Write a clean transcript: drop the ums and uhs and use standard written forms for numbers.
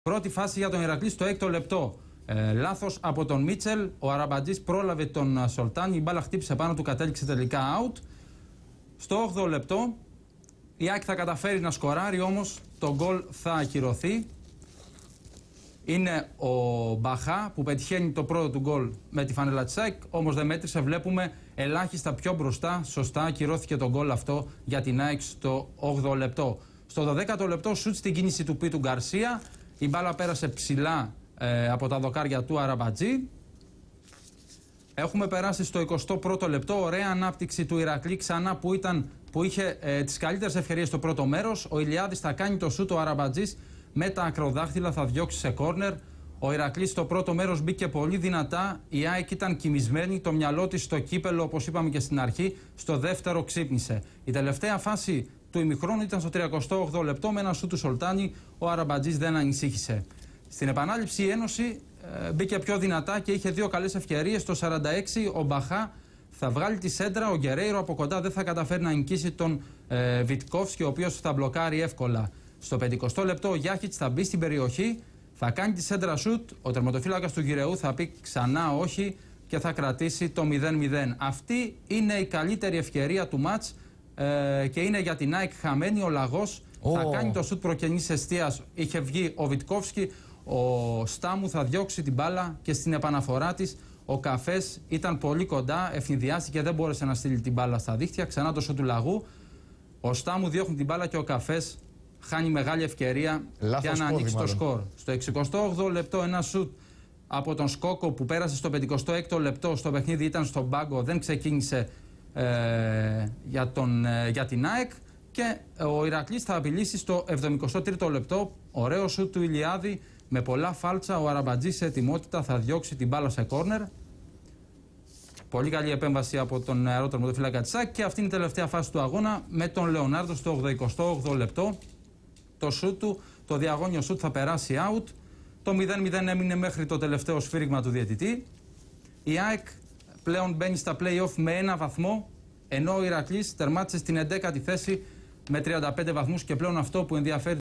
Πρώτη φάση για τον Ηρακλή στο 6ο λεπτό. Λάθος από τον Μίτσελ. Ο Αραμπατζής πρόλαβε τον Σολτάνι. Η μπάλα χτύπησε πάνω του, κατέληξε τελικά out. Στο 8ο λεπτό η ΑΕΚ θα καταφέρει να σκοράρει, όμως το γκολ θα ακυρωθεί. Είναι ο Μπαχά που πετυχαίνει το πρώτο του γκολ με τη φανέλα της ΑΕΚ, όμως δεν μέτρησε. Βλέπουμε ελάχιστα πιο μπροστά. Σωστά ακυρώθηκε το γκολ αυτό για την ΑΕΚ στο 8ο λεπτό. Στο 12ο λεπτό σουτ στην κίνηση του Πίτου Γκαρσία. Η μπάλα πέρασε ψηλά από τα δοκάρια του Αραμπατζή. Έχουμε περάσει στο 21ο λεπτό. Ωραία ανάπτυξη του Ηρακλή ξανά που είχε τις καλύτερες ευκαιρίες στο πρώτο μέρος. Ο Ηλιάδης θα κάνει το σούτ, ο Αραμπατζής με τα ακροδάχτυλα θα διώξει σε κόρνερ. Ο Ηρακλής στο πρώτο μέρος μπήκε πολύ δυνατά. Η ΑΕΚ ήταν κοιμισμένη, το μυαλό της στο κύπελο, όπως είπαμε και στην αρχή. Στο δεύτερο ξύπνησε. Η τελευταία φάση του ημιχρόνου ήταν στο 38ο λεπτό με ένα σούτ του Σολτάνι. Ο Αραμπατζής δεν ανησύχησε. Στην επανάληψη η Ένωση μπήκε πιο δυνατά και είχε δύο καλές ευκαιρίες. Στο 46 ο Μπαχά θα βγάλει τη σέντρα. Ο Γκερέιρο από κοντά δεν θα καταφέρει να νικήσει τον Βιτκόφσκι, ο οποίος θα μπλοκάρει εύκολα. Στο 50ο λεπτό ο Γιάχιτς θα μπει στην περιοχή, θα κάνει τη σέντρα σουτ. Ο τερματοφύλακας του Γυρεού θα πει ξανά όχι και θα κρατήσει το 0-0. Αυτή είναι η καλύτερη ευκαιρία του μάτς και είναι για την ΑΕΚ χαμένη. Ο Λαγός θα κάνει το σουτ προκενής εστίας. Είχε βγει ο Βιτκόφσκι. Ο Στάμου θα διώξει την μπάλα και στην επαναφορά της ο Καφές ήταν πολύ κοντά, ευνηδιάστηκε, δεν μπόρεσε να στείλει την μπάλα στα δίχτυα. Ξανά το σουτ του Λαγού. Ο Στάμου διώχνει την μπάλα και ο Καφές χάνει μεγάλη ευκαιρία για να ανοίξει το σκορ. Στο 68ο λεπτό ένα σουτ από τον Σκόκο που πέρασε στο 56ο λεπτό. Στο παιχνίδι ήταν στον πάγκο, δεν ξεκίνησε για την ΑΕΚ. Και ο Ηρακλής θα απειλήσει στο 73ο λεπτό. Ωραίο σουτ του Ηλιάδη με πολλά φάλτσα. Ο Αραμπατζής σε ετοιμότητα θα διώξει την μπάλα σε κόρνερ. Πολύ καλή επέμβαση από τον νεαρό τερματοφύλακα της ΑΕΚ. Και αυτή είναι η τελευταία φάση του αγώνα με τον Λεωνάρντο στο 88ο λεπτό. Το σουτ του, το διαγώνιο σουτ θα περάσει out. Το 0-0 έμεινε μέχρι το τελευταίο σφύριγμα του διαιτητή. Η ΑΕΚ πλέον μπαίνει στα play-off με ένα βαθμό, ενώ ο Ηρακλής τερμάτισε στην 11η θέση με 35 βαθμούς και πλέον αυτό που ενδιαφέρει